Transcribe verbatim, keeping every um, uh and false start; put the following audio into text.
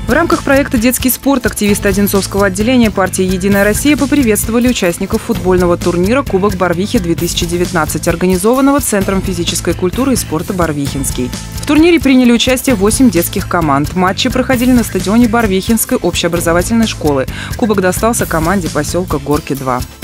В рамках проекта «Детский спорт» активисты Одинцовского отделения партии «Единая Россия» поприветствовали участников футбольного турнира «Кубок Барвихи-две тысячи девятнадцать», организованного Центром физической культуры и спорта «Барвихинский». В турнире приняли участие восемь детских команд. Матчи проходили на стадионе Барвихинской общеобразовательной школы. Кубок достался команде поселка Горки-два.